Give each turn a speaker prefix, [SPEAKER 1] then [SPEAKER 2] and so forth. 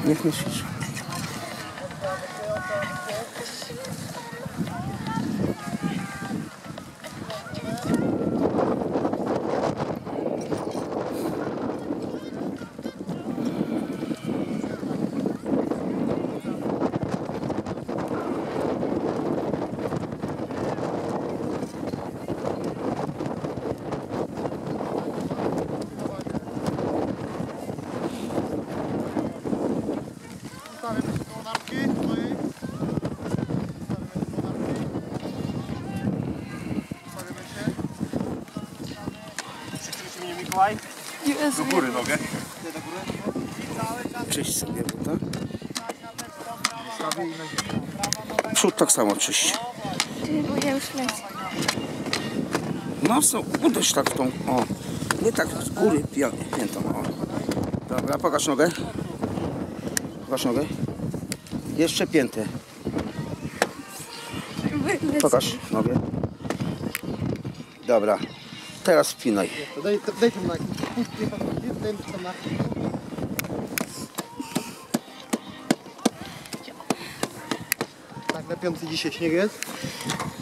[SPEAKER 1] Niech nie ćwiczy.
[SPEAKER 2] Do góry nogę.
[SPEAKER 1] Czyść sobie buta. Przód tak samo czyść.
[SPEAKER 3] Bo ja już lecę.
[SPEAKER 1] No uderz tak w tą, o. Nie tak z góry piętą, o. Dobra, pokaż nogę. Pokaż nogę. Jeszcze piętę. Pokaż nogę. Dobra. Teraz wpinaj.
[SPEAKER 4] Daj tam na daj tam na. Tak, lepiący dzisiaj śnieg jest.